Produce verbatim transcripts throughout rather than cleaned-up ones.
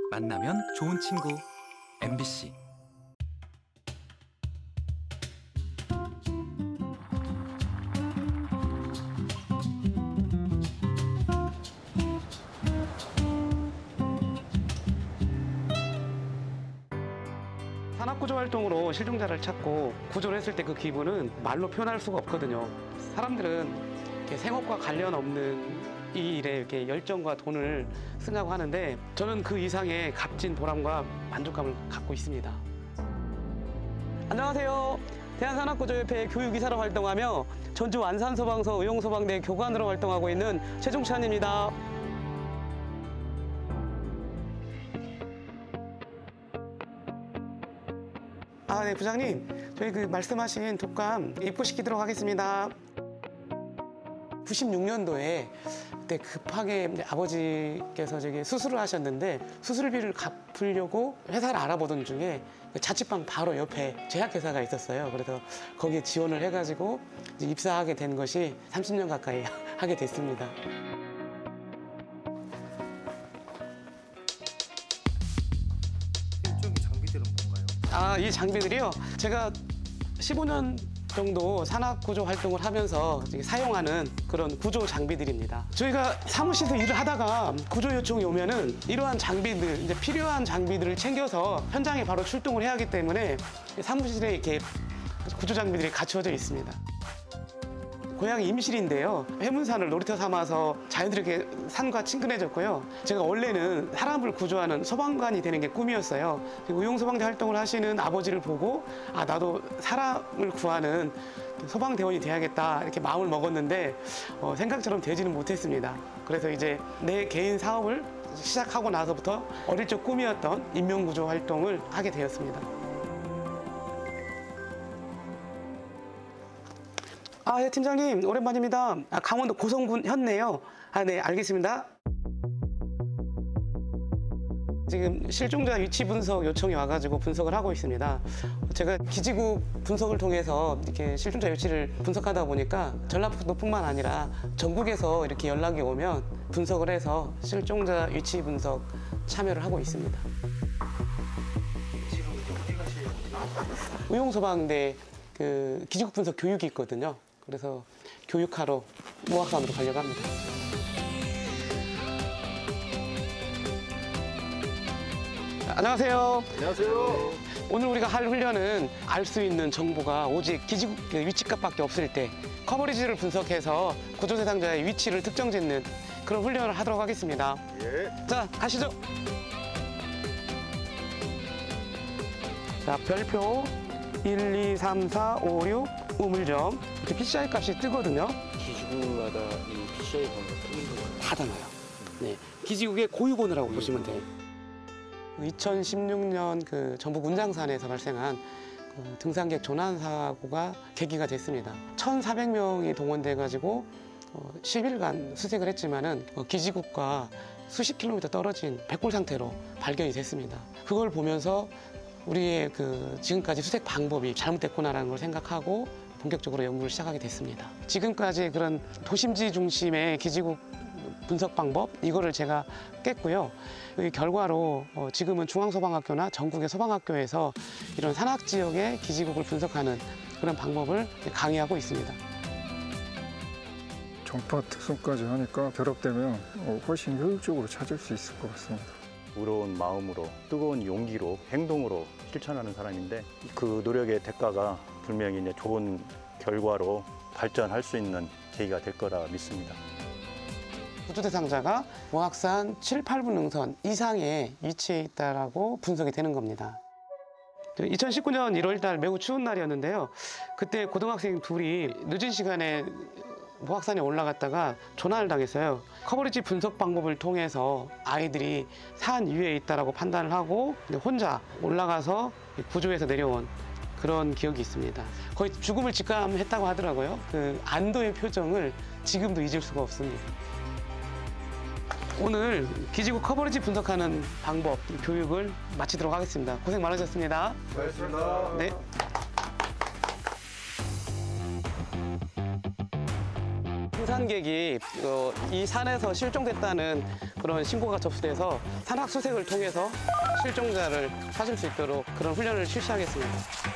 만나면 좋은 친구 엠비씨. 산악구조 활동으로 실종자를 찾고 구조를 했을 때 그 기분은 말로 표현할 수가 없거든요. 사람들은 이렇게 생업과 관련 없는 이 일에 이렇게 열정과 돈을 쓰려고 하는데 저는 그 이상의 값진 보람과 만족감을 갖고 있습니다. 안녕하세요. 대한산악구조협회 교육이사로 활동하며 전주 안산소방서 의용소방대 교관으로 활동하고 있는 최종찬입니다. 아, 네, 부장님. 저희 그 말씀하신 독감 입고시키도록 하겠습니다. 구십육 년도에 그때 급하게 아버지께서 저기 수술을 하셨는데 수술비를 갚으려고 회사를 알아보던 중에 자취방 바로 옆에 제약회사가 있었어요. 그래서 거기에 지원을 해가지고 이제 입사하게 된 것이 삼십 년 가까이 하게 됐습니다. 이쪽의 장비들은 뭔가요? 아, 이 장비들이요. 제가 십오 년 정도 산악구조 활동을 하면서 사용하는 그런 구조 장비들입니다. 저희가 사무실에서 일을 하다가 구조 요청이 오면은 이러한 장비들, 이제 필요한 장비들을 챙겨서 현장에 바로 출동을 해야 하기 때문에 사무실에 이렇게 구조 장비들이 갖추어져 있습니다. 고향이 임실인데요. 해문산을 놀이터 삼아서 자연스럽게 산과 친근해졌고요. 제가 원래는 사람을 구조하는 소방관이 되는 게 꿈이었어요. 의용소방대 활동을 하시는 아버지를 보고 아, 나도 사람을 구하는 소방대원이 돼야겠다 이렇게 마음을 먹었는데 어, 생각처럼 되지는 못했습니다. 그래서 이제 내 개인 사업을 시작하고 나서부터 어릴 적 꿈이었던 인명구조 활동을 하게 되었습니다. 아, 예, 팀장님, 오랜만입니다. 아, 강원도 고성군 현내요. 아, 네, 알겠습니다. 지금 실종자 위치 분석 요청이 와가지고 분석을 하고 있습니다. 제가 기지국 분석을 통해서 이렇게 실종자 위치를 분석하다 보니까 전라북도뿐만 아니라 전국에서 이렇게 연락이 오면 분석을 해서 실종자 위치 분석 참여를 하고 있습니다. 지금 어디 가시는 거예요? 의용소방대 그 기지국 분석 교육이 있거든요. 그래서 교육하러 모악산으로 가려고 합니다. 안녕하세요. 안녕하세요. 오늘 우리가 할 훈련은 알 수 있는 정보가 오직 기지국 위치값밖에 없을 때 커버리지를 분석해서 구조 대상자의 위치를 특정 짓는 그런 훈련을 하도록 하겠습니다. 예. 자, 가시죠. 자, 별표 일, 이, 삼, 사, 오, 육 우물점 이렇게 피씨아이 값이 뜨거든요. 기지국마다 이 피씨아이 번호가 틀린 거예요? 다 달라요. 네, 기지국의 고유번호라고 보시면 돼요. 이천십육 년 그 전북 운장산에서 발생한 그 등산객 조난 사고가 계기가 됐습니다. 천사백 명이 동원돼가지고 어, 십 일간 수색을 했지만은 어, 기지국과 수십 킬로미터 떨어진 백골 상태로 발견이 됐습니다. 그걸 보면서 우리의 그 지금까지 수색 방법이 잘못됐구나라는 걸 생각하고 본격적으로 연구를 시작하게 됐습니다. 지금까지 그런 도심지 중심의 기지국 분석 방법 이거를 제가 깼고요. 이 결과로 어, 지금은 중앙소방학교나 전국의 소방학교에서 이런 산악 지역의 기지국을 분석하는 그런 방법을 강의하고 있습니다. 정파 특성까지 하니까 결합되면 어, 훨씬 효율적으로 찾을 수 있을 것 같습니다. 의로운 마음으로 뜨거운 용기로 행동으로 실천하는 사람인데 그 노력의 대가가 분명히 이제 좋은 결과로 발전할 수 있는 계기가 될 거라 믿습니다. 구조 대상자가 모악산 칠, 팔 분 능선 이상에 위치해 있다라고 분석이 되는 겁니다. 이천십구 년 일월 달 매우 추운 날이었는데요. 그때 고등학생 둘이 늦은 시간에 모악산에 올라갔다가 조난을 당했어요. 커버리지 분석 방법을 통해서 아이들이 산 위에 있다라고 판단을 하고 혼자 올라가서 구조해서 내려온 그런 기억이 있습니다. 거의 죽음을 직감했다고 하더라고요. 그 안도의 표정을 지금도 잊을 수가 없습니다. 오늘 기지국 커버리지 분석하는 방법 교육을 마치도록 하겠습니다. 고생 많으셨습니다. 고맙습니다. 네. 등산객이 어, 이 산에서 실종됐다는 그런 신고가 접수돼서 산악 수색을 통해서 실종자를 찾을 수 있도록 그런 훈련을 실시하겠습니다.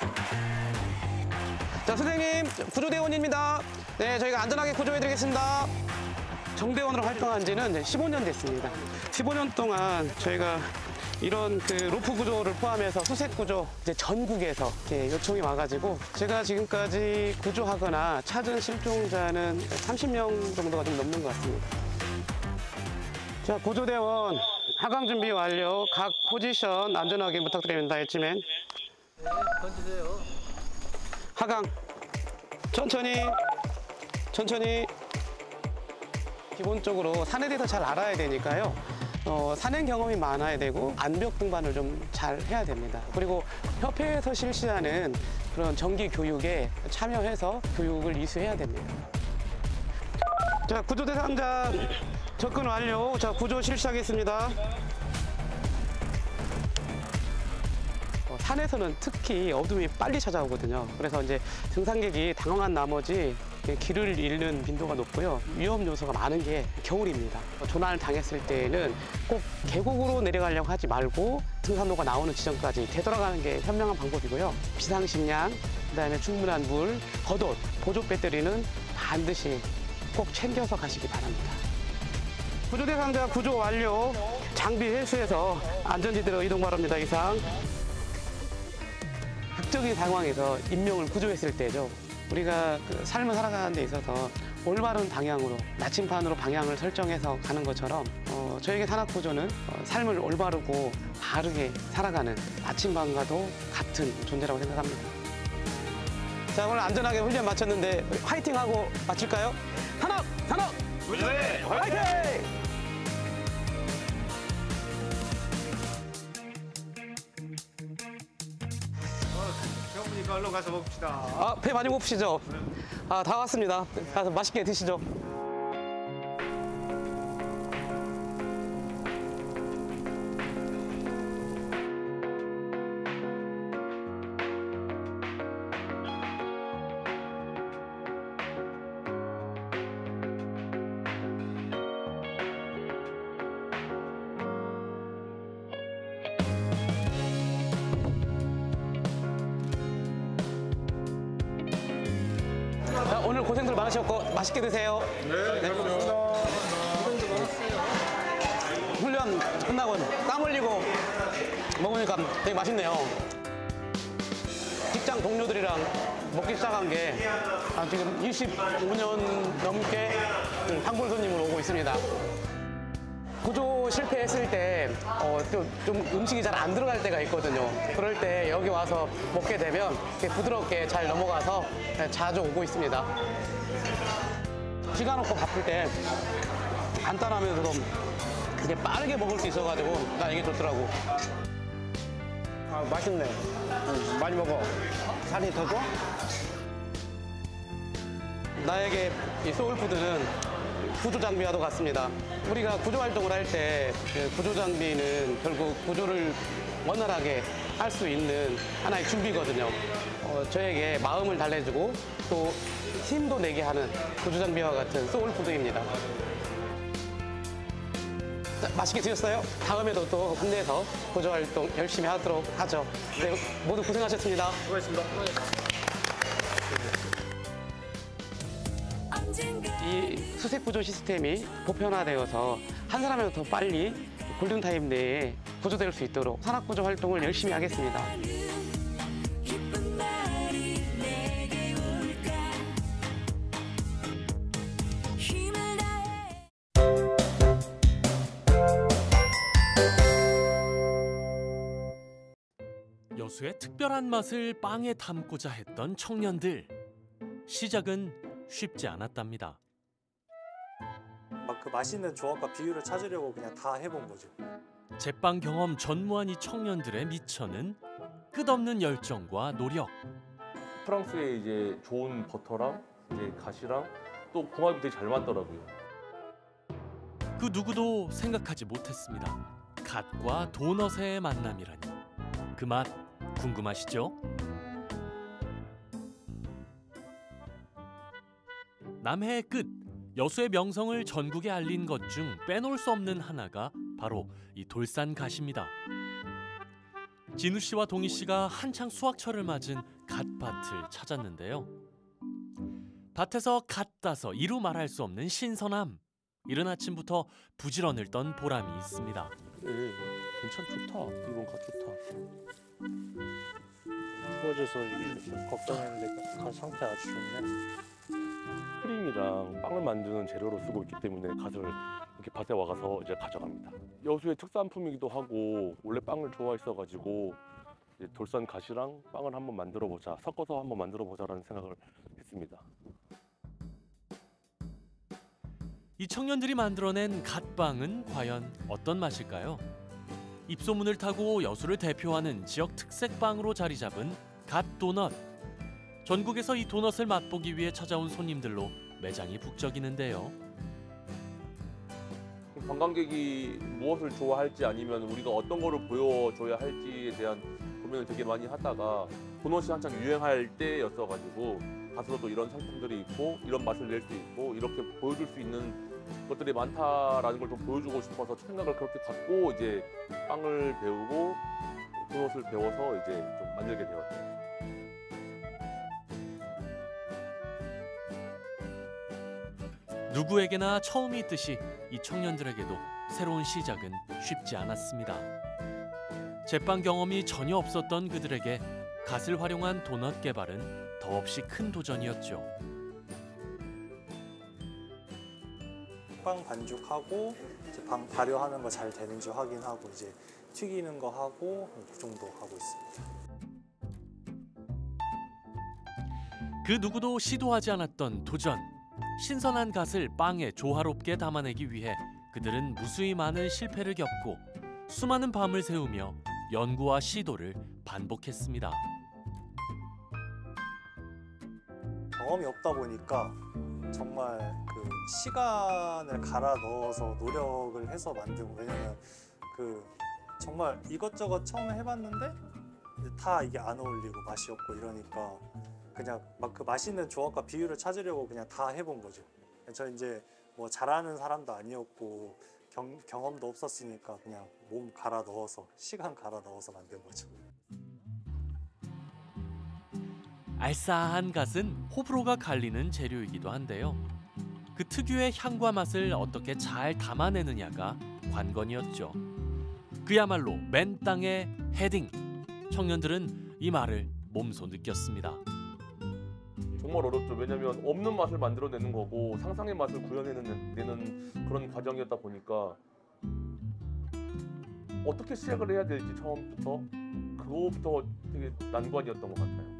자, 선생님, 구조대원입니다. 네, 저희가 안전하게 구조해드리겠습니다. 정대원으로 활동한 지는 이제 십오 년 됐습니다. 십오 년 동안 저희가 이런 그 로프 구조를 포함해서 수색 구조 이제 전국에서 이렇게 요청이 와가지고 제가 지금까지 구조하거나 찾은 실종자는 삼십 명 정도가 좀 넘는 것 같습니다. 자, 구조대원 하강 준비 완료. 각 포지션 안전하게 부탁드립니다. 엣지맨. 네, 던지세요. 하강. 천천히, 천천히. 기본적으로 산에 대해서 잘 알아야 되니까요. 어, 산행 경험이 많아야 되고 암벽 등반을 좀 잘 해야 됩니다. 그리고 협회에서 실시하는 그런 정기 교육에 참여해서 교육을 이수해야 됩니다. 자, 구조 대상자 접근 완료. 자, 구조 실시하겠습니다. 어, 산에서는 특히 어둠이 빨리 찾아오거든요. 그래서 이제 등산객이 당황한 나머지 길을 잃는 빈도가 높고요. 위험 요소가 많은 게 겨울입니다. 조난을 당했을 때는 꼭 계곡으로 내려가려고 하지 말고 등산로가 나오는 지점까지 되돌아가는 게 현명한 방법이고요. 비상식량, 그다음에 충분한 물, 겉옷, 보조 배터리는 반드시 꼭 챙겨서 가시기 바랍니다. 구조 대상자 구조 완료. 장비 회수해서 안전지대로 이동 바랍니다. 이상. 극적인 상황에서 인명을 구조했을 때죠. 우리가 그 삶을 살아가는 데 있어서 올바른 방향으로 나침반으로 방향을 설정해서 가는 것처럼 어, 저에게 산악구조는 어, 삶을 올바르고 바르게 살아가는 나침반과도 같은 존재라고 생각합니다. 자, 오늘 안전하게 훈련 마쳤는데 우리 화이팅하고 마칠까요? 산악! 산악! 네, 화이팅! 배고프니까 얼른 가서 먹읍시다. 아, 배 많이 고프시죠? 아, 다 왔습니다. 가서 맛있게 드시죠. 자, 오늘 고생들 많으셨고 맛있게 드세요. 네, 잘 먹습니다. 훈련 끝나고 땀 흘리고 먹으니까 되게 맛있네요. 직장 동료들이랑 먹기 시작한 게 아, 지금 이십오 년 넘게 단골 손님으로 오고 있습니다. 구조 실패했을 때 어, 또 좀 음식이 잘 안 들어갈 때가 있거든요. 그럴 때 여기 와서 먹게 되면 이렇게 부드럽게 잘 넘어가서 자주 오고 있습니다. 시간 없고 바쁠 때 간단하면서도 이게 빠르게 먹을 수 있어가지고 난 이게 좋더라고. 아, 맛있네. 응, 많이 먹어. 살이 더 좋아? 나에게 이 소울푸드는 구조 장비와도 같습니다. 우리가 구조 활동을 할 때 구조 장비는 결국 구조를 원활하게 할 수 있는 하나의 준비거든요. 어, 저에게 마음을 달래주고 또 힘도 내게 하는 구조 장비와 같은 소울푸드입니다. 자, 맛있게 드셨어요? 다음에도 또 힘내서 구조 활동 열심히 하도록 하죠. 네, 모두 고생하셨습니다. 수고했습니다. 이 수색 구조 시스템이 보편화되어서 한 사람이라도 더 빨리 골든타임 내에 구조될 수 있도록 산악구조 활동을 열심히 하겠습니다. 여수의 특별한 맛을 빵에 담고자 했던 청년들. 시작은 쉽지 않았답니다. 막 그 맛있는 조합과 비율을 찾으려고 그냥 다 해본 거죠. 제빵 경험 전무한 이 청년들의 미천은 끝없는 열정과 노력. 프랑스에 이제 좋은 버터랑 이제 갓이랑 또 궁합이 되게 잘 맞더라고요. 그 누구도 생각하지 못했습니다. 갓과 도넛의 만남이라니. 그 맛 궁금하시죠? 남해의 끝 여수의 명성을 전국에 알린 것 중 빼놓을 수 없는 하나가 바로 이 돌산갓입니다. 진우 씨와 동희 씨가 한창 수확철을 맞은 갓밭을 찾았는데요. 밭에서 갓 따서 이루 말할 수 없는 신선함. 이른 아침부터 부지런을 떤 보람이 있습니다. 예, 괜찮 좋다. 이번 갓 좋다. 추워져서 이게 좀 걱정했는데 갓 상태 아주 좋네. 크림이랑 빵을 만드는 재료로 쓰고 있기 때문에 갓을 이렇게 밭에 와가서 이제 가져갑니다. 여수의 특산품이기도 하고 원래 빵을 좋아했어가지고 이제 돌산 갓이랑 빵을 한번 만들어 보자, 섞어서 한번 만들어 보자라는 생각을 했습니다. 이 청년들이 만들어낸 갓빵은 과연 어떤 맛일까요? 입소문을 타고 여수를 대표하는 지역 특색 빵으로 자리 잡은 갓도넛. 전국에서 이 도넛을 맛보기 위해 찾아온 손님들로 매장이 북적이는데요. 관광객이 무엇을 좋아할지 아니면 우리가 어떤 거를 보여줘야 할지에 대한 고민을 되게 많이 하다가 도넛이 한창 유행할 때였어가지고 갓으로도 이런 상품들이 있고 이런 맛을 낼 수 있고 이렇게 보여줄 수 있는 것들이 많다라는 걸 좀 보여주고 싶어서 생각을 그렇게 갖고 이제 빵을 배우고 도넛을 배워서 이제 좀 만들게 되었죠. 누구에게나 처음이 있듯이 이 청년들에게도 새로운 시작은 쉽지 않았습니다. 제빵 경험이 전혀 없었던 그들에게 갓을 활용한 도넛 개발은 더없이 큰 도전이었죠. 빵 반죽하고 이제 방 발효하는 거 잘 되는지 확인하고 이제 튀기는 거 하고 그 정도 하고 있습니다. 그 누구도 시도하지 않았던 도전. 신선한 갓을 빵에 조화롭게 담아내기 위해 그들은 무수히 많은 실패를 겪고 수많은 밤을 새우며 연구와 시도를 반복했습니다. 경험이 없다 보니까 정말 그 시간을 갈아 넣어서 노력을 해서 만든 거. 왜냐면 그 정말 이것저것 처음에 해봤는데 다 이게 안 어울리고 맛이 없고 이러니까 그냥 막 그 맛있는 조합과 비율을 찾으려고 그냥 다 해본 거죠. 저 이제 뭐 잘하는 사람도 아니었고 경, 경험도 없었으니까 그냥 몸 갈아 넣어서 시간 갈아 넣어서 만든 거죠. 알싸한 갓은 호불호가 갈리는 재료이기도 한데요. 그 특유의 향과 맛을 어떻게 잘 담아내느냐가 관건이었죠. 그야말로 맨 땅에 헤딩. 청년들은 이 말을 몸소 느꼈습니다. 정말 어렵죠. 왜냐면 없는 맛을 만들어내는 거고 상상의 맛을 구현해내는 내는 그런 과정이었다 보니까 어떻게 시작을 해야 될지 처음부터 그거부터 되게 난관이었던 것 같아요.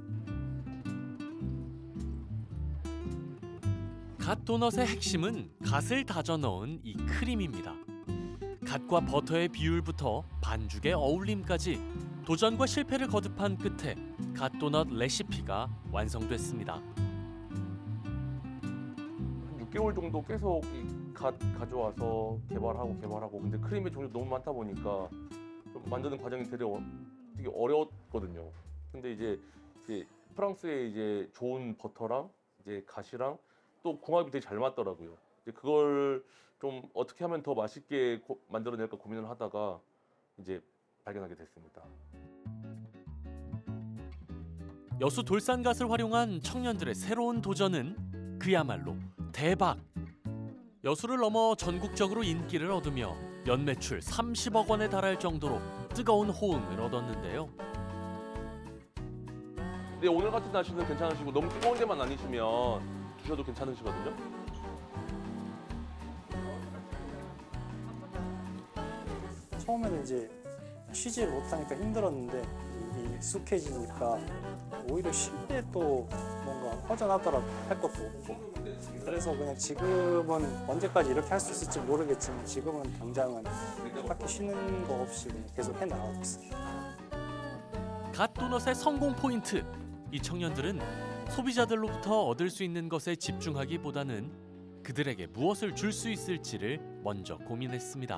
갓 도넛의 핵심은 갓을 다져 넣은 이 크림입니다. 갓과 버터의 비율부터 반죽의 어울림까지 도전과 실패를 거듭한 끝에 갓 도넛 레시피가 완성됐습니다. 육 개월 정도 계속 갓 가져와서 개발하고 개발하고 근데 크림의 종류 너무 많다 보니까 좀 만드는 과정이 되게, 어, 되게 어려웠거든요. 근데 이제, 이제 프랑스의 이제 좋은 버터랑 이제 갓이랑 또 궁합이 되게 잘 맞더라고요. 이제 그걸 좀 어떻게 하면 더 맛있게 고, 만들어낼까 고민을 하다가 이제 발견하게 됐습니다. 여수 돌산갓을 활용한 청년들의 새로운 도전은 그야말로 대박. 여수를 넘어 전국적으로 인기를 얻으며 연매출 삼십억 원에 달할 정도로 뜨거운 호응을 얻었는데요. 근데 오늘 같은 날씨는 괜찮으시고 너무 뜨거운 데만 아니시면 드셔도 괜찮으시거든요. 처음에는 이제 쉬지를 못하니까 힘들었는데 이 익숙해지니까 오히려 쉴 때 또 뭔가 허전하더라고 할 것도 없고. 그래서 그냥 지금은 언제까지 이렇게 할 수 있을지 모르겠지만 지금은 당장은 딱히 쉬는 거 없이 그냥 계속 해나가고 있어요. 갓 도넛의 성공 포인트. 이 청년들은 소비자들로부터 얻을 수 있는 것에 집중하기보다는 그들에게 무엇을 줄 수 있을지를 먼저 고민했습니다.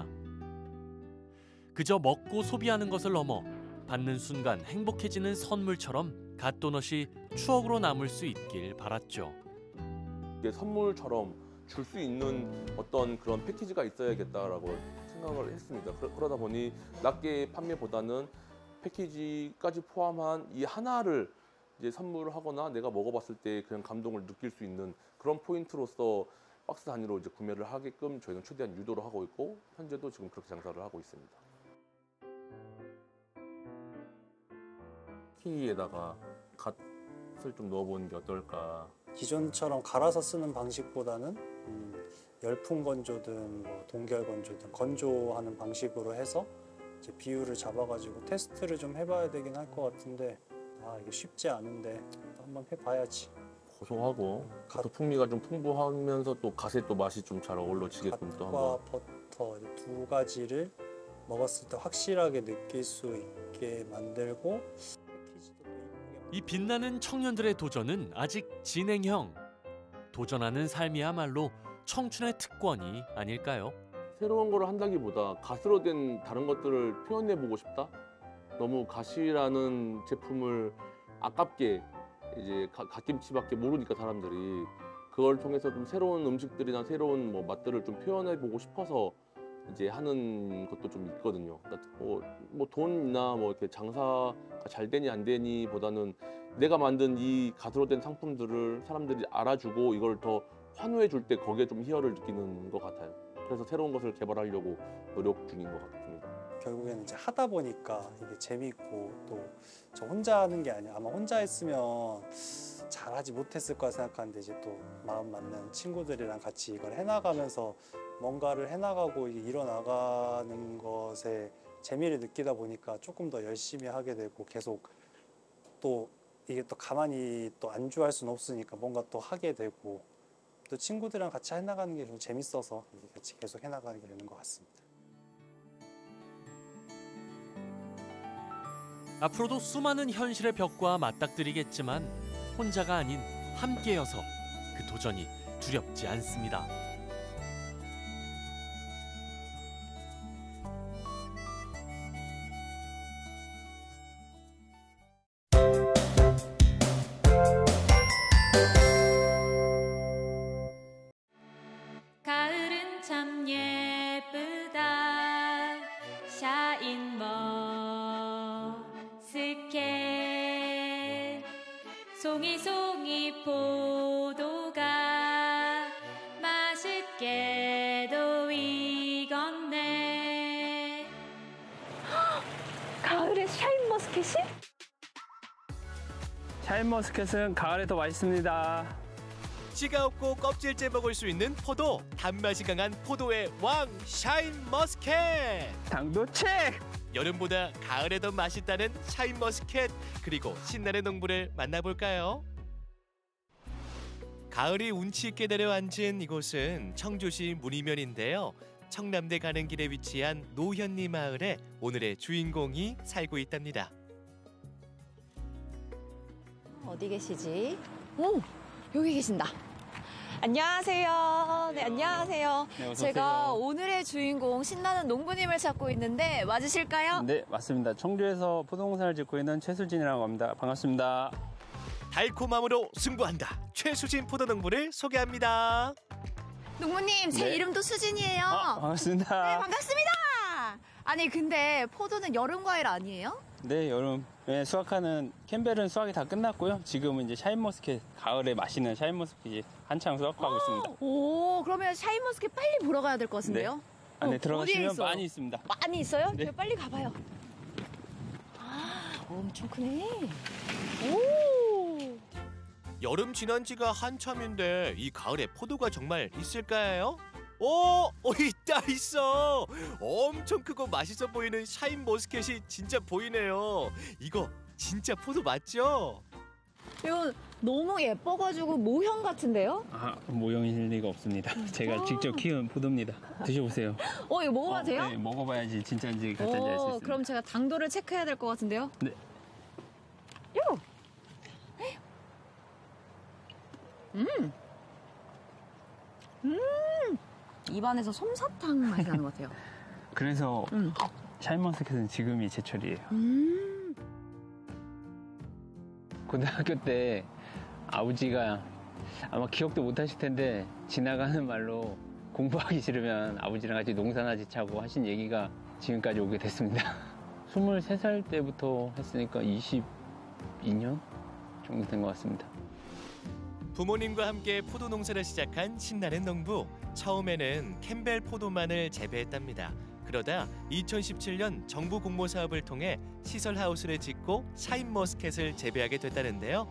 그저 먹고 소비하는 것을 넘어 받는 순간 행복해지는 선물처럼 갓 도넛이 추억으로 남을 수 있길 바랐죠. 이게 선물처럼 줄 수 있는 어떤 그런 패키지가 있어야겠다라고 생각을 했습니다. 그러, 그러다 보니 낮게 판매보다는 패키지까지 포함한 이 하나를 이제 선물하거나 내가 먹어봤을 때 그냥 감동을 느낄 수 있는 그런 포인트로서 박스 단위로 이제 구매를 하게끔 저희는 최대한 유도를 하고 있고 현재도 지금 그렇게 장사를 하고 있습니다. 키에다가 갓을 좀 넣어보는 게 어떨까. 기존처럼 갈아서 쓰는 방식보다는 음, 열풍 건조든 뭐 동결 건조든 건조하는 방식으로 해서 이제 비율을 잡아가지고 테스트를 좀 해봐야 되긴 할 것 같은데 아 이게 쉽지 않은데 한번 해봐야지. 고소하고 또 풍미가 좀 풍부하면서 또 갓에 또 맛이 좀 잘 어우러지게끔 또 갓과 한번. 버터 이두 가지를 먹었을 때 확실하게 느낄 수 있게 만들고 패키지도 또 이쁘게 이 빛나는 청년들의 도전은 아직 진행형. 도전하는 삶이야말로 청춘의 특권이 아닐까요? 새로운 거를 한다기보다 갓으로 된 다른 것들을 표현해보고 싶다. 너무 갓이라는 제품을 아깝게 이제 가- 갓김치밖에 모르니까 사람들이 그걸 통해서 좀 새로운 음식들이나 새로운 뭐 맛들을 좀 표현해보고 싶어서 이제 하는 것도 좀 있거든요. 뭐, 뭐 돈이나 뭐 이렇게 장사가 잘 되니 안 되니보다는 내가 만든 이 갓으로 된 상품들을 사람들이 알아주고 이걸 더 환호해 줄 때 거기에 좀 희열을 느끼는 것 같아요. 그래서 새로운 것을 개발하려고 노력 중인 것 같습니다. 결국에는 이제 하다 보니까 이게 재미있고 또 저 혼자 하는 게 아니야. 아마 혼자 했으면 잘하지 못했을 거라 생각하는데 이제 또 마음 맞는 친구들이랑 같이 이걸 해나가면서 뭔가를 해나가고 이게 이뤄나가는 것에 재미를 느끼다 보니까 조금 더 열심히 하게 되고 계속 또 이게 또 가만히 또 안주할 수는 없으니까 뭔가 또 하게 되고 또 친구들이랑 같이 해나가는 게 좀 재밌어서 이렇게 같이 계속 해나가게 되는 것 같습니다. 앞으로도 수많은 현실의 벽과 맞닥뜨리겠지만 혼자가 아닌 함께여서 그 도전이 두렵지 않습니다. 가을은 참 예쁘다 샤인머스켓 송이송이 포도가 맛있게도 익었네. 가을에 샤인머스켓이? 샤인머스켓은 가을에 더 맛있습니다. 씨가 없고 껍질째 먹을 수 있는 포도, 단맛이 강한 포도의 왕 샤인머스켓. 당도 책! 여름보다 가을에 더 맛있다는 샤인머스켓, 그리고 신나는 농부를 만나볼까요? 가을이 운치 있게 내려앉은 이곳은 청주시 문이면인데요. 청남대 가는 길에 위치한 노현리 마을에 오늘의 주인공이 살고 있답니다. 어디 계시지? 오, 여기 계신다. 안녕하세요. 네, 안녕하세요. 네, 어서 제가 오세요. 오늘의 주인공 신나는 농부님을 찾고 있는데 맞으실까요? 네, 맞습니다. 청주에서 포도농사를 짓고 있는 최수진이라고 합니다. 반갑습니다. 달콤함으로 승부한다. 최수진 포도농부를 소개합니다. 농부님, 제 네. 이름도 수진이에요. 아, 반갑습니다. 네, 반갑습니다. 아니, 근데 포도는 여름 과일 아니에요? 네, 여름 네, 수확하는 캠벨은 수확이 다 끝났고요. 지금은 이제 샤인머스켓, 가을에 맛있는 샤인머스켓이 한창 수확하고 있습니다. 오, 그러면 샤인머스켓 빨리 보러 가야 될 것 같은데요? 네. 안에 어, 어디에 들어가시면 있어요? 많이 있습니다. 많이 있어요? 네. 저희 빨리 가봐요. 아, 엄청 크네. 오! 여름 지난 지가 한참인데 이 가을에 포도가 정말 있을까요? 오, 오 있다 있어. 엄청 크고 맛있어 보이는 샤인머스켓이 진짜 보이네요. 이거 진짜 포도 맞죠? 이거 너무 예뻐가지고 모형 같은데요? 아, 모형일 리가 없습니다. 제가 직접 키운 포도입니다. 드셔보세요. 어, 이거 먹어봐도 돼요? 네, 먹어봐야지 진짜인지 가짜인지 알 수 오, 있습니다. 그럼 제가 당도를 체크해야 될 것 같은데요? 네. 요! 음! 음! 입안에서 솜사탕 맛이 나는 것 같아요. 그래서 음. 샤인머스켓은 지금이 제철이에요. 음. 고등학교 때 아버지가 아마 기억도 못 하실 텐데 지나가는 말로 공부하기 싫으면 아버지랑 같이 농사나 짓자고 하신 얘기가 지금까지 오게 됐습니다. 스물세 살 때부터 했으니까 이십이 년 정도 된 것 같습니다. 부모님과 함께 포도 농사를 시작한 신나는 농부. 처음에는 캠벨 포도만을 재배했답니다. 그러다 이천십칠 년 정부 공모 사업을 통해 시설 하우스를 짓고 샤인머스켓을 재배하게 됐다는데요.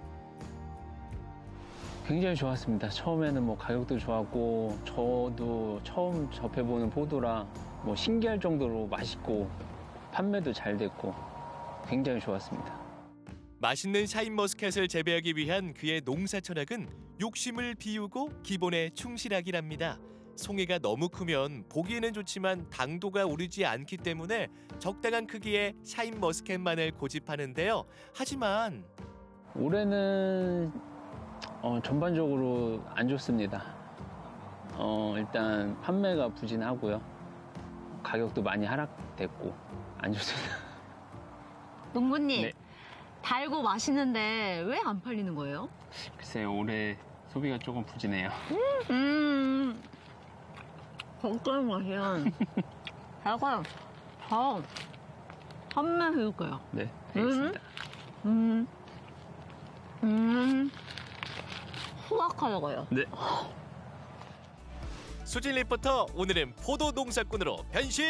굉장히 좋았습니다. 처음에는 뭐 가격도 좋았고 저도 처음 접해보는 포도라 뭐 신기할 정도로 맛있고 판매도 잘 됐고 굉장히 좋았습니다. 맛있는 샤인머스켓을 재배하기 위한 그의 농사 철학은 욕심을 비우고 기본에 충실하기랍니다. 송이가 너무 크면 보기에는 좋지만 당도가 오르지 않기 때문에 적당한 크기의 샤인머스켓만을 고집하는데요. 하지만 올해는 어, 전반적으로 안 좋습니다. 어, 일단 판매가 부진하고요. 가격도 많이 하락됐고 안 좋습니다. 농부님, 네. 달고 맛있는데 왜 안 팔리는 거예요? 글쎄요, 올해 소비가 조금 부진해요. 음, 걱정 마세요. 제가 더 판매해줄 거예요. 네, 알겠습니다. 음, 음, 후각하려고요. 네. 수진 리포터, 오늘은 포도 농사꾼으로 변신!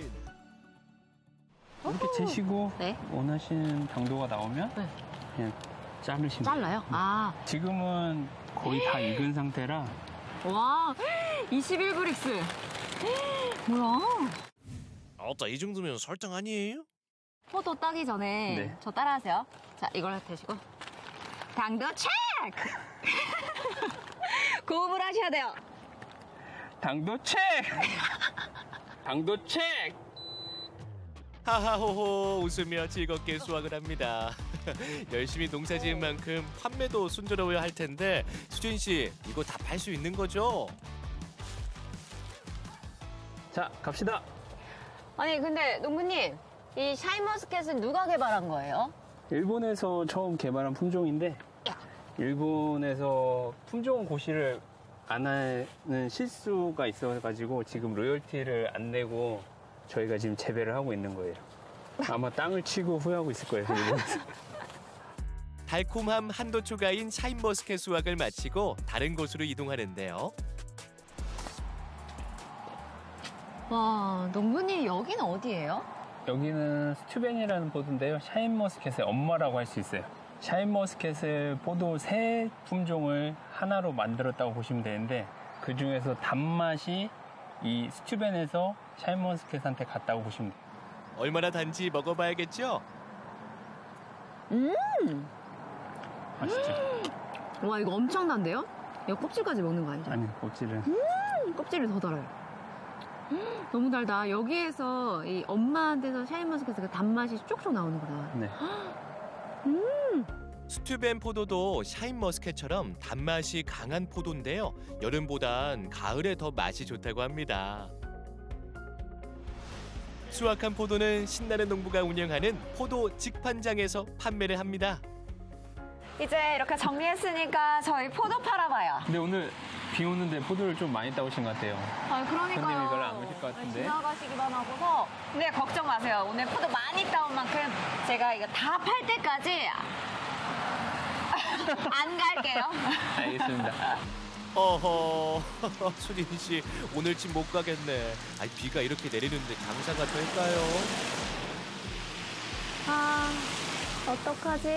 이렇게 재시고 네. 원하시는 당도가 나오면 네. 그냥 자르시면 잘라요? 아, 지금은 거의 다 익은 상태라 와, 이십일 브릭스. 뭐야? 아따, 이 정도면 설탕 아니에요? 포도 따기 전에 네. 저 따라하세요. 자, 이걸 드시고 당도 체크! 고음을 하셔야 돼요. 당도 체크! 당도 체크! 하하호호 웃으며 즐겁게 수확을 합니다. 열심히 농사 지은 만큼 판매도 순조로워야 할 텐데 수진 씨, 이거 다 팔 수 있는 거죠? 자, 갑시다. 아니, 근데 농부님, 이 샤인머스켓은 누가 개발한 거예요? 일본에서 처음 개발한 품종인데 일본에서 품종 고시를 안 하는 실수가 있어가지고 지금 로열티를 안 내고 저희가 지금 재배를 하고 있는 거예요. 아마 땅을 치고 후회하고 있을 거예요, 일본에서. 달콤함 한도 초과인 샤인머스켓 수확을 마치고 다른 곳으로 이동하는데요. 와, 농부님 여기는 어디예요? 여기는 스튜벤이라는 포도인데요. 샤인머스켓의 엄마라고 할 수 있어요. 샤인머스켓을 포도 세 품종을 하나로 만들었다고 보시면 되는데 그 중에서 단맛이 이 스튜벤에서 샤인머스켓한테 갔다고 보시면 돼요. 얼마나 단지 먹어봐야겠죠? 음! 맛있죠? 와, 이거 엄청난데요? 이거 껍질까지 먹는 거 아니죠? 아니, 껍질은. 음, 껍질이 더 달아요. 음, 너무 달다. 여기에서 이 엄마한테서 샤인머스켓의 단맛이 쭉쭉 나오는구나. 네. 음! 스튜벤 포도도 샤인머스켓처럼 단맛이 강한 포도인데요. 여름보단 가을에 더 맛이 좋다고 합니다. 수확한 포도는 신나는 농부가 운영하는 포도 직판장에서 판매를 합니다. 이제 이렇게 정리했으니까 저희 포도 팔아봐요. 근데 오늘 비 오는데 포도를 좀 많이 따오신 것 같아요. 아, 그러니까요. 손님이 별로 안 오실 것 같은데. 지나가시기만 하고서. 근데 걱정 마세요. 오늘 포도 많이 따온 만큼 제가 이거 다 팔 때까지 안 갈게요. 알겠습니다. 어허, 수진 씨 오늘쯤 못 가겠네. 아이, 비가 이렇게 내리는데 장사가 될까요? 아, 어떡하지?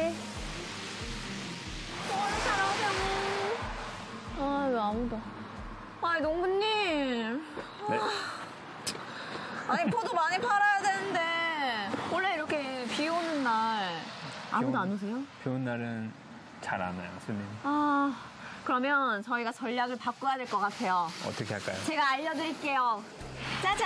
오늘 사러 오자고. 아, 왜 아무도. 아니, 농부님. 네. 아니, 포도 많이 팔아야 되는데. 원래 이렇게 비 오는 날 아무도 안 오세요? 비 오는 날은 잘 안 와요, 손님. 아, 그러면 저희가 전략을 바꿔야 될 것 같아요. 어떻게 할까요? 제가 알려드릴게요. 짜잔!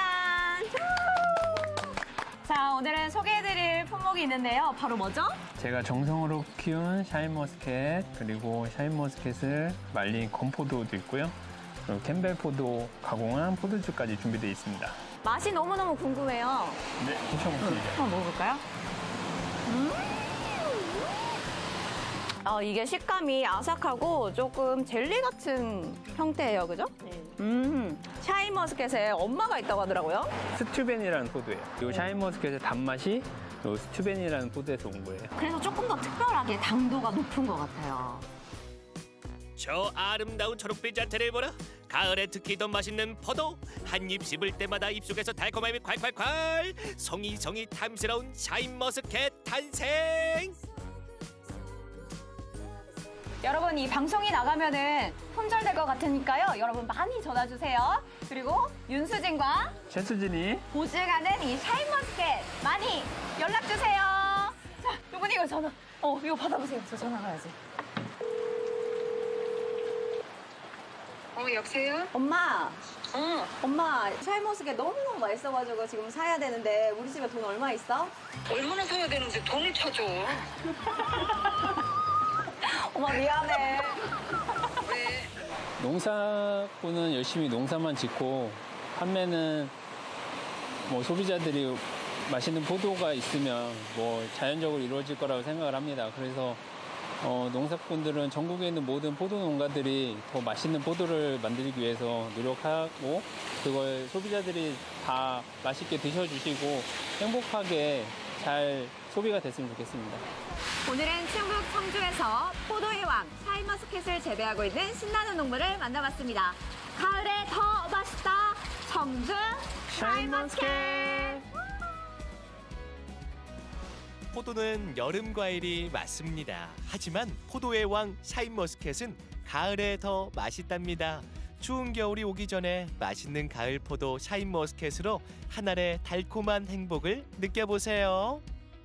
자, 오늘은 소개해드릴 품목이 있는데요. 바로 뭐죠? 제가 정성으로 키운 샤인머스켓, 그리고 샤인머스켓을 말린 건포도도 있고요. 그리고 캠벨포도 가공한 포도주까지 준비되어 있습니다. 맛이 너무너무 궁금해요. 네, 드셔보시죠. 한번 먹어볼까요? 음 어, 이게 식감이 아삭하고 조금 젤리 같은 형태예요, 그죠? 네. 음, 샤인머스켓에 엄마가 있다고 하더라고요. 스튜벤이라는 포도예요. 이 샤인머스켓의 단맛이 이 스튜벤이라는 포도에서 온 거예요. 그래서 조금 더 특별하게 당도가 높은 것 같아요. 저 아름다운 초록빛 자태를 보라. 가을에 특히 더 맛있는 포도. 한 입 씹을 때마다 입속에서 달콤함이 콸콸콸. 송이송이 탐스러운 샤인머스켓 탄생. 여러분, 이 방송이 나가면은 손절될 것 같으니까요. 여러분 많이 전화주세요. 그리고 윤수진과 최수진이 보증하는 이 샤인머스켓 많이 연락주세요. 자, 요번 이거 전화. 어, 이거 받아보세요. 저 전화 가야지. 어, 여보세요? 엄마. 어. 엄마, 샤인머스켓 너무너무 맛있어가지고 지금 사야 되는데 우리 집에 돈 얼마 있어? 얼마나 사야 되는데 돈을 쳐줘. 엄마 미안해. 왜? 농사꾼은 열심히 농사만 짓고 판매는 뭐 소비자들이 맛있는 포도가 있으면 뭐 자연적으로 이루어질 거라고 생각을 합니다. 그래서 어, 농사꾼들은 전국에 있는 모든 포도 농가들이 더 맛있는 포도를 만들기 위해서 노력하고 그걸 소비자들이 다 맛있게 드셔주시고 행복하게 잘 소비가 됐으면 좋겠습니다. 오늘은 충북 청주에서 포도의 왕 샤인머스켓을 재배하고 있는 신나는 농부를 만나봤습니다. 가을에 더 맛있다 청주 샤인머스켓. 포도는 여름 과일이 맞습니다. 하지만 포도의 왕 샤인머스켓은 가을에 더 맛있답니다. 추운 겨울이 오기 전에 맛있는 가을 포도 샤인머스켓으로 한 알의 달콤한 행복을 느껴보세요.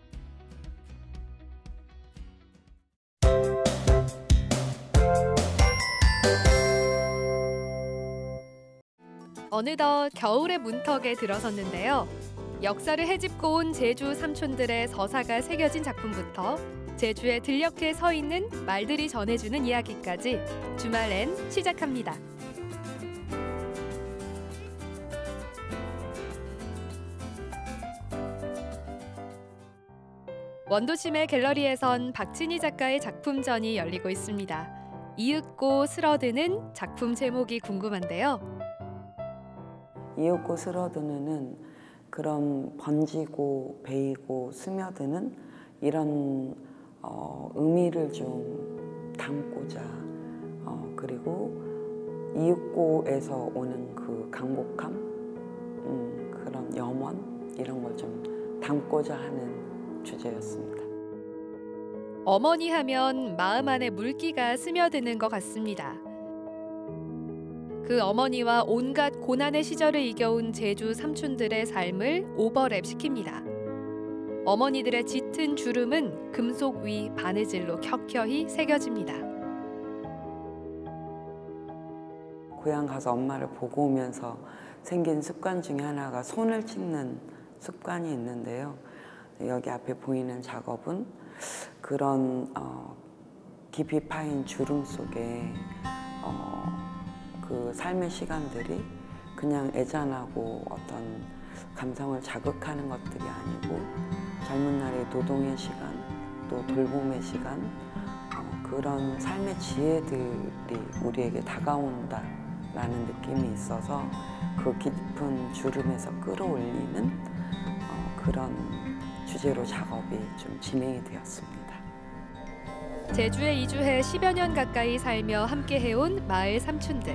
어느덧 겨울의 문턱에 들어섰는데요. 역사를 헤집고 온 제주 삼촌들의 서사가 새겨진 작품부터 제주에 들녘에 서 있는 말들이 전해주는 이야기까지 주말엔 시작합니다. 원도심의 갤러리에선 박진희 작가의 작품전이 열리고 있습니다. 이윽고 스러드는 작품 제목이 궁금한데요. 이윽고 스러드는 그런 번지고 베이고 스며드는 이런 어, 의미를 좀 담고자 어, 그리고 이윽고에서 오는 그 강복함, 음, 그런 염원 이런 걸 좀 담고자 하는 주제였습니다. 어머니 하면 마음 안에 물기가 스며드는 것 같습니다. 그 어머니와 온갖 고난의 시절을 이겨온 제주 삼촌들의 삶을 오버랩 시킵니다. 어머니들의 짙은 주름은 금속 위 바느질로 켜켜이 새겨집니다. 고향 가서 엄마를 보고 오면서 생긴 습관 중에 하나가 손을 찢는 습관이 있는데요. 여기 앞에 보이는 작업은 그런 어, 깊이 파인 주름 속에 어, 그 삶의 시간들이 그냥 애잔하고 어떤 감성을 자극하는 것들이 아니고 젊은 날의 노동의 시간, 또 돌봄의 시간, 어, 그런 삶의 지혜들이 우리에게 다가온다라는 느낌이 있어서 그 깊은 주름에서 끌어올리는 어, 그런 주제로 작업이 좀 진행이 되었습니다. 제주에 이주해 십여 년 가까이 살며 함께 해온 마을 삼촌들.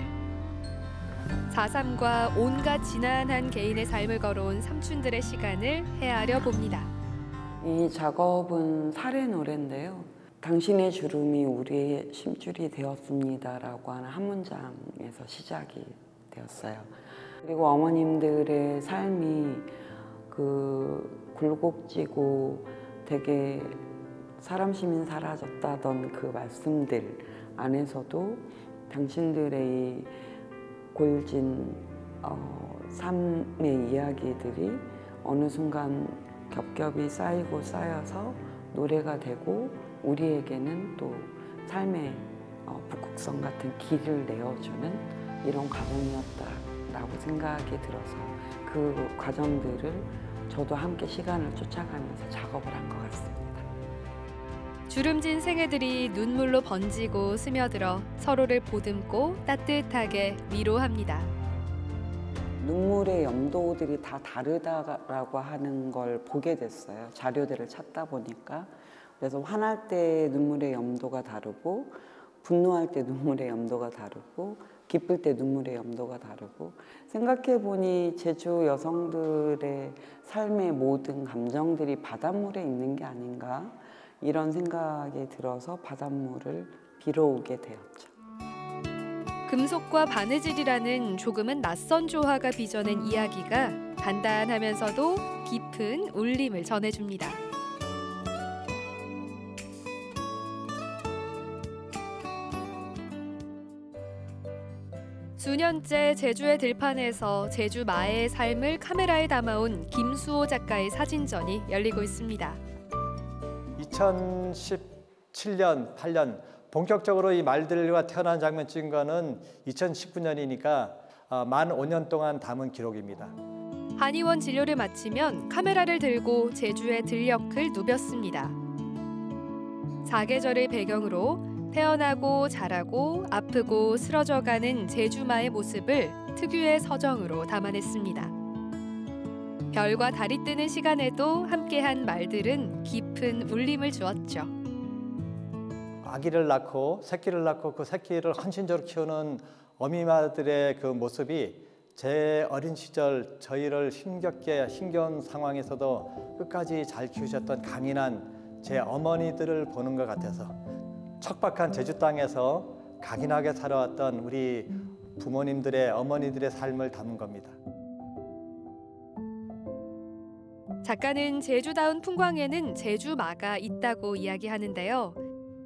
사삼과 온갖 지난한 개인의 삶을 걸어온 삼촌들의 시간을 헤아려 봅니다. 이 작업은 살의 노래인데요. 당신의 주름이 우리의 심줄이 되었습니다라고 하는 한 문장에서 시작이 되었어요. 그리고 어머님들의 삶이 그 굴곡지고 되게 사람 시민 사라졌다던 그 말씀들 안에서도 당신들의 이 골진 어, 삶의 이야기들이 어느 순간 겹겹이 쌓이고 쌓여서 노래가 되고 우리에게는 또 삶의 어, 북극성 같은 길을 내어주는 이런 과정이었다라고 생각이 들어서 그 과정들을 저도 함께 시간을 쫓아가면서 작업을 한 것 같습니다. 주름진 생애들이 눈물로 번지고 스며들어 서로를 보듬고 따뜻하게 위로합니다. 눈물의 염도들이 다 다르다라고 하는 걸 보게 됐어요. 자료들을 찾다 보니까. 그래서 화날 때 눈물의 염도가 다르고, 분노할 때 눈물의 염도가 다르고, 기쁠 때 눈물의 염도가 다르고, 생각해 보니 제주 여성들의 삶의 모든 감정들이 바닷물에 있는 게 아닌가, 이런 생각이 들어서 바닷물을 빌어오게 되었죠. 금속과 바느질이라는 조금은 낯선 조화가 빚어낸 이야기가 간단하면서도 깊은 울림을 전해줍니다. 수년째 제주의 들판에서 제주 마의 삶을 카메라에 담아온 김수호 작가의 사진전이 열리고 있습니다. 이천십칠 년, 팔 년 본격적으로 이 말들과 태어난 장면 찍은 거는 이천십구 년이니까 만 오 년 동안 담은 기록입니다. 한의원 진료를 마치면 카메라를 들고 제주의 들녘을 누볐습니다. 사계절을 배경으로 태어나고 자라고 아프고 쓰러져가는 제주마의 모습을 특유의 서정으로 담아냈습니다. 별과 달이 뜨는 시간에도 함께한 말들은 깊은 울림을 주었죠. 아기를 낳고 새끼를 낳고 그 새끼를 헌신적으로 키우는 어미마들의 그 모습이 제 어린 시절 저희를 힘겹게 힘겨운 상황에서도 끝까지 잘 키우셨던 강인한 제 어머니들을 보는 것 같아서 척박한 제주 땅에서 강인하게 살아왔던 우리 부모님들의 어머니들의 삶을 담은 겁니다. 작가는 제주다운 풍광에는 제주마가 있다고 이야기하는데요.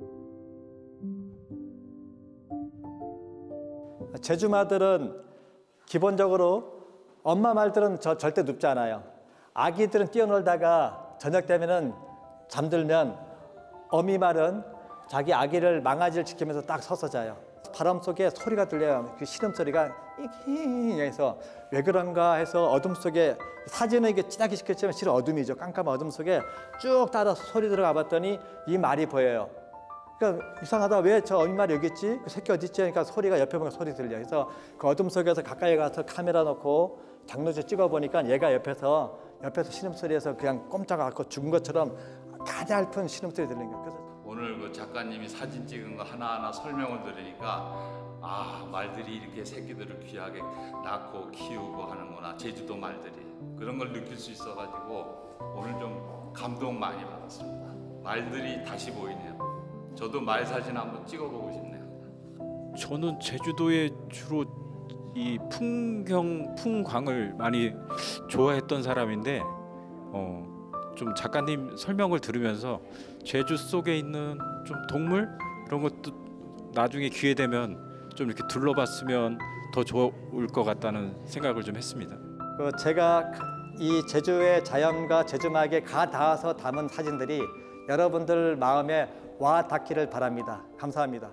제주마들은 기본적으로 엄마 말들은 저 절대 눕지 않아요. 아기들은 뛰어놀다가 저녁 되면은 잠들면 어미 말은 자기 아기를 망아지를 지키면서 딱 서서 자요. 바람 속에 소리가 들려요. 그 시름소리가 이히 해서 왜 그런가 해서 어둠 속에 사진은 이게 진하게 시켰지만 실은 어둠이죠. 깜깜한 어둠 속에 쭉 따라서 소리 들어가 봤더니 이 말이 보여요. 그러니까 이상하다. 왜 저 어미 말이 여기 있지? 그 새끼 어디 있지? 그러니까 소리가 옆에 보면 소리 들려. 그래서 그 어둠 속에서 가까이 가서 카메라 놓고 장로주 찍어 보니까 얘가 옆에서 옆에서 신음소리에서 그냥 꼼짝 않고 죽은 것처럼 가냘픈 신음소리 들리는 거예요. 그래서 오늘 그 작가님이 사진 찍은 거 하나하나 설명을 들으니까 아 말들이 이렇게 새끼들을 귀하게 낳고 키우고 하는구나. 제주도 말들이 그런 걸 느낄 수 있어가지고 오늘 좀 감동 많이 받았습니다. 말들이 다시 보이네요. 저도 말 사진 한번 찍어보고 싶네요. 저는 제주도에 주로 이 풍경, 풍광을 많이 좋아했던 사람인데 어, 좀 작가님 설명을 들으면서 제주 속에 있는 좀 동물 이런 것도 나중에 기회 되면 좀 이렇게 둘러봤으면 더 좋을 것 같다는 생각을 좀 했습니다. 그 제가 이 제주의 자연과 제주막에 가 닿아서 담은 사진들이 여러분들 마음에 와 닿기를 바랍니다. 감사합니다.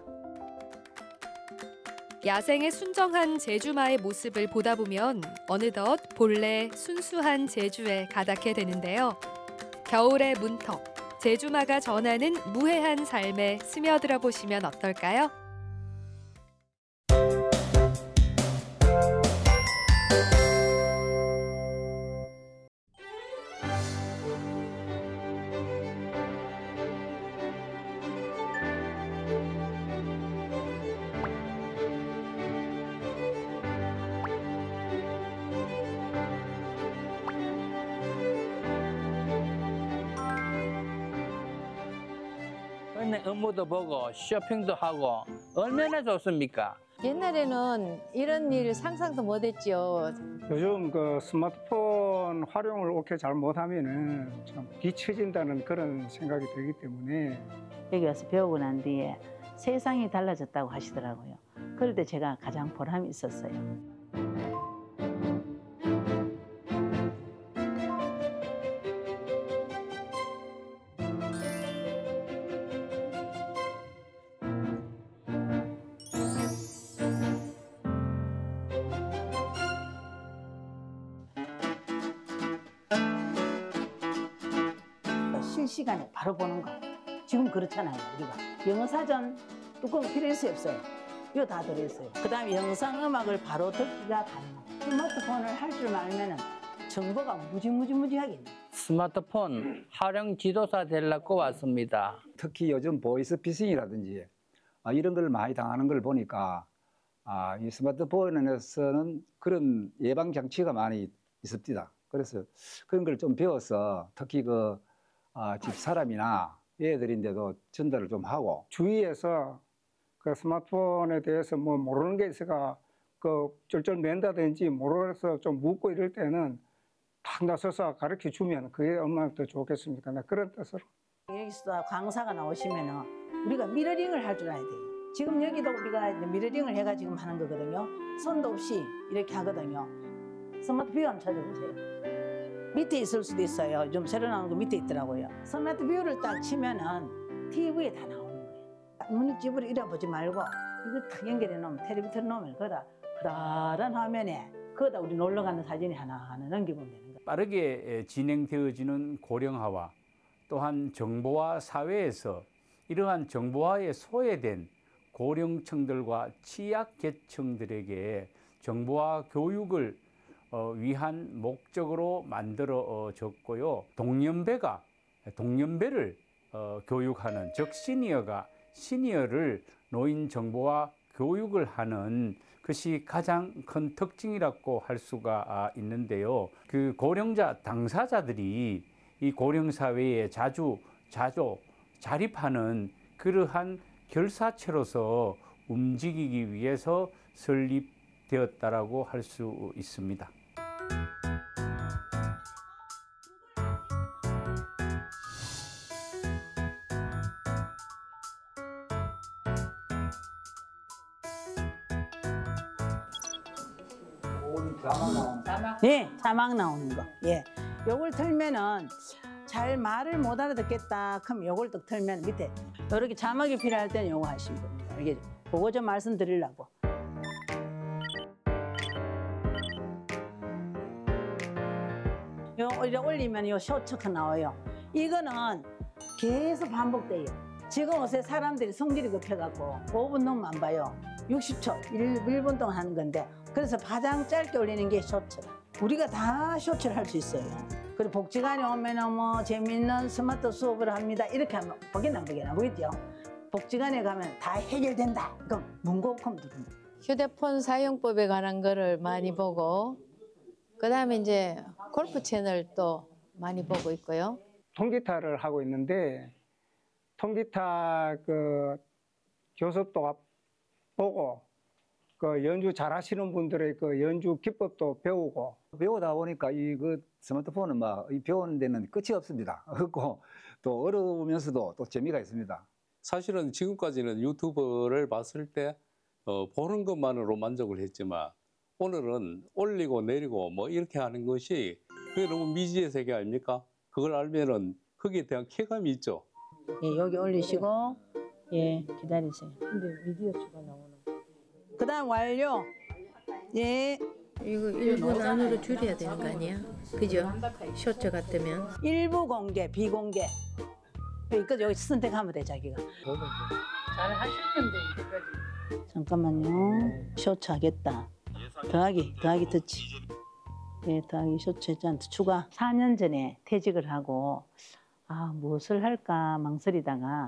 야생의 순정한 제주마의 모습을 보다 보면 어느덧 본래 순수한 제주에 가닿게 되는데요. 겨울의 문턱, 제주마가 전하는 무해한 삶에 스며들어 보시면 어떨까요? 업무도 보고 쇼핑도 하고 얼마나 좋습니까? 옛날에는 이런 일 상상도 못했죠. 요즘 그 스마트폰 활용을 옳게 잘 못하면은 참 뒤처진다는 그런 생각이 들기 때문에 여기 와서 배우고 난 뒤에 세상이 달라졌다고 하시더라고요. 그럴 때 제가 가장 보람이 있었어요. 실시간에 바로 보는 거. 지금 그렇잖아요, 우리가. 영어 사전 뚜껑 필요했어요, 없어요? 이거 다 들어있어요. 그 다음에 영상 음악을 바로 듣기가 가능해요. 스마트폰을 할 줄 알면은 정보가 무지무지무지하게 있네. 스마트폰 활용 지도사 되려고 왔습니다. 특히 요즘 보이스 피싱이라든지 아, 이런 걸 많이 당하는 걸 보니까 아, 이 스마트폰에서는 그런 예방 장치가 많이 있습니다. 그래서 그런 걸 좀 배워서 특히 그 아, 집 사람이나 애들인데도 전달을 좀 하고 주위에서 그 스마트폰에 대해서 뭐 모르는 게 있어가 그 쫄쫄 맨다든지 모르서 좀 묻고 이럴 때는 탁 나서서 가르쳐 주면 그게 얼마나 더 좋겠습니까? 나 그런 뜻으로. 여기서 강사가 나오시면은 우리가 미러링을 할 줄 알아야 돼요. 지금 여기도 우리가 이제 미러링을 해가 지금 하는 거거든요. 손도 없이 이렇게 하거든요. 스마트 뷰 한번 찾아보세요. 밑에 있을 수도 있어요. 좀 새로 나오는 거 밑에 있더라고요. 스마트 뷰를 딱 치면은 티비에 다 나오는 거예요. 눈이 집으로 이래 보지 말고 이거 탁 연결해 놓으면 텔레비전 놓으면 거다 그다란 화면에 거기다 우리 놀러 가는 사진이 하나 하나 넘기면 되는 거예요. 빠르게 진행되어지는 고령화와 또한 정보화 사회에서 이러한 정보화에 소외된 고령층들과 취약계층들에게 정보화 교육을 위한 목적으로 만들어졌고요. 동년배가 동년배를 교육하는, 즉 시니어가 시니어를 노인 정보화 교육을 하는 것이 가장 큰 특징이라고 할 수가 있는데요. 그 고령자 당사자들이 이 고령 사회에 자주 자주 자립하는 그러한 결사체로서 움직이기 위해서 설립되었다라고 할 수 있습니다. 예, 자막 나오는 거. 예. 요걸 틀면은 잘 말을 못 알아듣겠다. 그럼 요걸 딱 틀면 밑에 이렇게 자막이 필요할 때는 요거 하시면 됩니다. 이게 그거 좀 말씀드리려고. 요 이렇게 올리면 요 쇼츠가 나와요. 이거는 계속 반복돼요. 지금 요새 사람들이 성질이 급해갖고 오 분 넘으면 안 봐요. 육십 초, 일 분 동안 하는 건데 그래서 가장 짧게 올리는 게 쇼츠라. 우리가 다 쇼츠를 할 수 있어요. 그리고 복지관에 오면은 뭐 재미있는 스마트 수업을 합니다. 이렇게 하면 보긴 안 보긴 안 보겠죠. 복지관에 가면 다 해결된다. 그럼 문고컴 누릅니다. 휴대폰 사용법에 관한 거를 많이 보고 그다음에 이제 골프 채널 또 많이 보고 있고요. 통기타를 하고 있는데 통기타 그 교습도 보고 그 연주 잘하시는 분들의 그 연주 기법도 배우고 배우다 보니까 이 그 스마트폰은 막 이 배우는 데는 끝이 없습니다. 없고 또 어려우면서도 또 재미가 있습니다. 사실은 지금까지는 유튜브를 봤을 때 어, 보는 것만으로 만족을 했지만 오늘은 올리고 내리고 뭐 이렇게 하는 것이 그게 너무 미지의 세계 아닙니까? 그걸 알면은 거기에 대한 쾌감이 있죠. 예, 여기 올리시고 예, 기다리세요. 근데 미디어 수가 나오는. 그다음 완료. 예. 이거 일 분 안으로 줄여야 되는 거 아니야? 그죠? 쇼츠 같으면. 일부 공개, 비공개. 여기까지 여기 선택하면 돼, 자기가. 잘 하셨는데 이제까지. 잠깐만요. 쇼츠 하겠다. 더하기, 더하기 터치. 예, 더하기 쇼츠 했잖아. 추가. 사 년 전에 퇴직을 하고 아, 무엇을 할까 망설이다가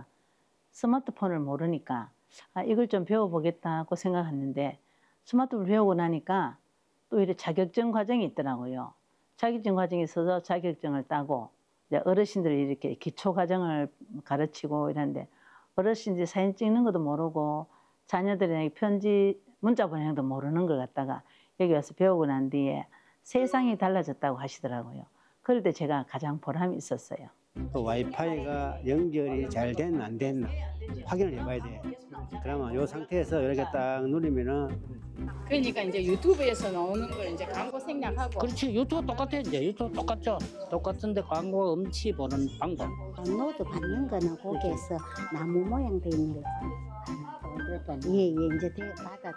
스마트폰을 모르니까 아, 이걸 좀 배워보겠다고 생각했는데 스마트폰을 배우고 나니까 또 이렇게 자격증 과정이 있더라고요. 자격증 과정에 있어서 자격증을 따고 이제 어르신들이 이렇게 기초 과정을 가르치고 이러는데 어르신들이 사진 찍는 것도 모르고 자녀들에게 편지 문자 보내는 것도 모르는 걸 갖다가 여기 와서 배우고 난 뒤에 세상이 달라졌다고 하시더라고요. 그럴 때 제가 가장 보람이 있었어요. 또 와이파이가 연결이 잘 됐나 안 됐나 확인을 해봐야 돼. 그러면 이 상태에서 이렇게 딱 누르면은 그러니까 이제 유튜브에서 나오는 걸 이제 광고 생략하고. 그렇지. 유튜브 똑같아. 이제 유튜브 똑같죠. 똑같은데 광고 음치 보는 방법. 노드 받는 거는 거기에서 나무 모양 돼 있는 거지. 예, 예, 이제 받았.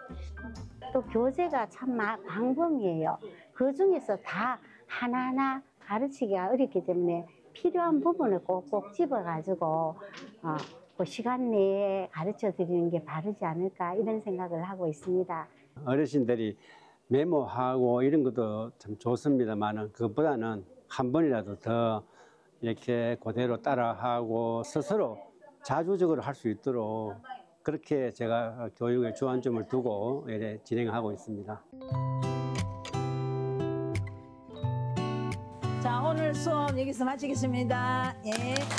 또 교재가 참 광범위해요. 그 중에서 다 하나하나 가르치기가 어렵기 때문에 필요한 부분을 꼭꼭 집어가지고 어, 그 시간 내에 가르쳐 드리는 게 바르지 않을까 이런 생각을 하고 있습니다. 어르신들이 메모하고 이런 것도 참 좋습니다만 그것보다는 한 번이라도 더 이렇게 그대로 따라하고 스스로 자주적으로 할 수 있도록 그렇게 제가 교육에 주안점을 두고 이렇게 진행하고 있습니다. 자, 오늘 수업 여기서 마치겠습니다. 예.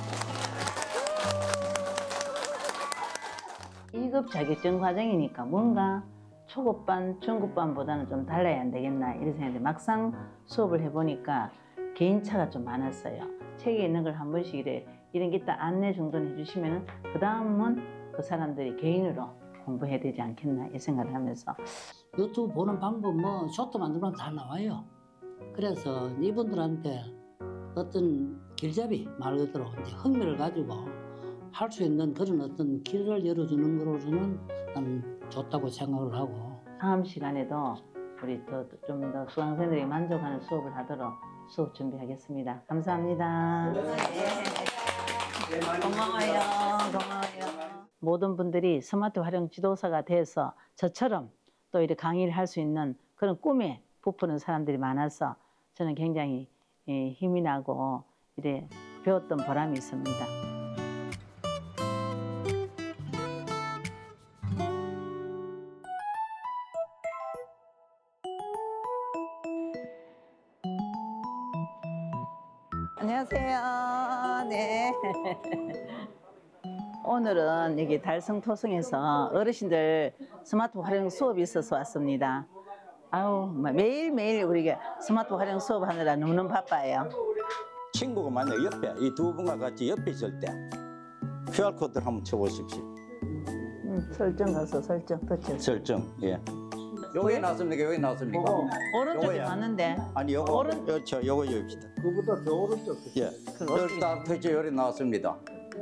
일 급 자격증 과정이니까 뭔가 초급반, 중급반보다는 좀 달라야 안 되겠나 이런 생각인데 막상 수업을 해보니까 개인차가 좀 많았어요. 책에 있는 걸 한 번씩 이래 이런 게 딱 안내 정도는 해주시면 그 다음은 그 사람들이 개인으로 공부해야 되지 않겠나 이 생각을 하면서 유튜브 보는 방법 뭐 쇼트 만들면 다 나와요. 그래서 이분들한테 어떤 길잡이 말 그대로 이제 흥미를 가지고 할 수 있는 그런 어떤 길을 열어주는 거로서는 나는 좋다고 생각을 하고 다음 시간에도 우리 더 좀 더 수강생들이 만족하는 수업을 하도록 수업 준비하겠습니다. 감사합니다. 네. 고마워요. 고마워요. 모든 분들이 스마트 활용 지도사가 돼서 저처럼 또 이렇게 강의를 할 수 있는 그런 꿈에 부푸는 사람들이 많아서 저는 굉장히 힘이 나고 이래 배웠던 보람이 있습니다. 안녕하세요. 네. 오늘은 여기 달성토성에서 어르신들 스마트 활용 수업이 있어서 왔습니다. 아우, 매일매일 우리가 스마트 활용 수업하느라 너무 바빠요. 친구가 만약 옆에 이 두 분과 같이 옆에 있을 때 큐알코드를 한번 쳐보십시오. 음, 설정 가서 설정 터치. 설정, 예. 요게 나왔습니까? 요게 나왔습니까? 어, 오른쪽이 요거야. 맞는데. 아니 요거 오른- 요저 요거 요입니다. 그보다 저 오른쪽. 예. 여기 딱 터치 요리 나왔습니다.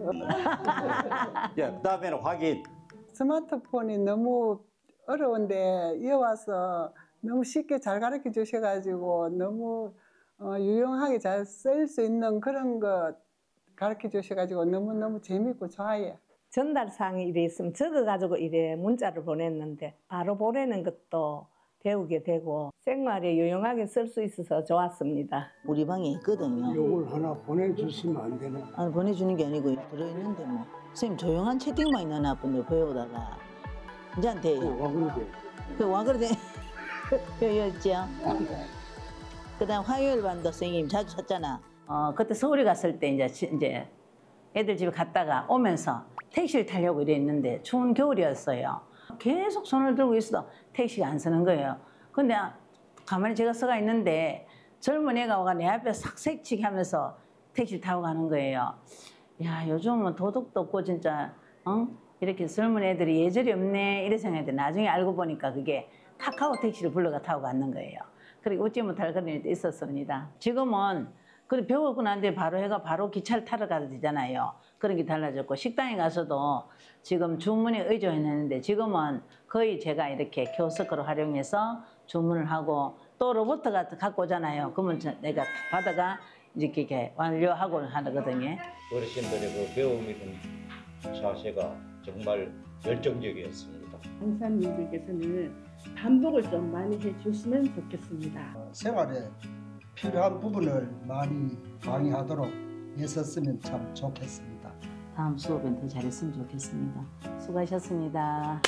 예. 그다음에는 확인. 스마트폰이 너무 어려운데 이어 와서 너무 쉽게 잘 가르쳐 주셔가지고 너무 어, 유용하게 잘 쓸 수 있는 그런 거 가르쳐 주셔가지고 너무너무 재밌고 좋아요. 전달사항이 이래 있으면 적어가지고 이래 문자를 보냈는데 바로 보내는 것도 배우게 되고 생활에 유용하게 쓸 수 있어서 좋았습니다. 우리 방에 있거든요. 요걸 하나 보내주시면 안 되나? 아니 보내주는 게 아니고 들어있는데 뭐 선생님 조용한 채팅만 있나 나쁜데 배우다가 이제 안 돼요. 와 그러게. 와 그러대. 여였죠. 그다음 화요일 반도 선생님 자주 찾잖아. 어 그때 서울에 갔을 때 이제 이제 애들 집에 갔다가 오면서 택시를 타려고 이랬는데 추운 겨울이었어요. 계속 손을 들고 있어도 택시가 안 서는 거예요. 근데 가만히 제가 서가 있는데 젊은 애가 와가 내 앞에 삭색치기 하면서 택시를 타고 가는 거예요. 야 요즘은 도덕도 없고 진짜 어? 이렇게 젊은 애들이 예절이 없네 이런 생각인데 나중에 알고 보니까 그게 카카오 택시를 불러가 타고 갔는 거예요. 그리고 웃지 못할 그런 일도 있었습니다. 지금은 그래 배우고 난 뒤에 바로 해가 바로 기차를 타러 가도 되잖아요. 그런 게 달라졌고 식당에 가서도 지금 주문에 의존했는데 지금은 거의 제가 이렇게 키오스크를 활용해서 주문을 하고 또 로봇가 갖고 오잖아요. 그러면 내가 받아가 이렇게 완료하고 하거든요. 어르신들의 그 배움이든 자세가 정말 열정적이었습니다. 강사님들께서는 반복을 좀 많이 해주시면 좋겠습니다. 생활에 필요한 부분을 많이 강의하도록 했었으면 참 좋겠습니다. 다음 수업엔 더 잘했으면 좋겠습니다. 수고하셨습니다.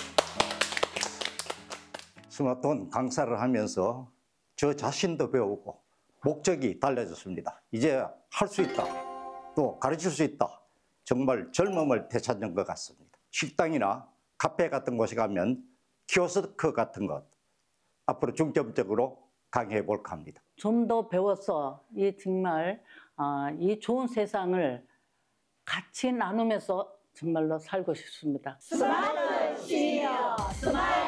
스마트폰 강사를 하면서 저 자신도 배우고 목적이 달라졌습니다. 이제 할 수 있다. 또 가르칠 수 있다. 정말 젊음을 되찾는 것 같습니다. 식당이나 카페 같은 곳에 가면 키오스크 같은 것 앞으로 중점적으로 강의해 볼까 합니다. 좀 더 배워서 이 정말 어, 이 좋은 세상을 같이 나누면서 정말로 살고 싶습니다. 스마트 시니어 스마일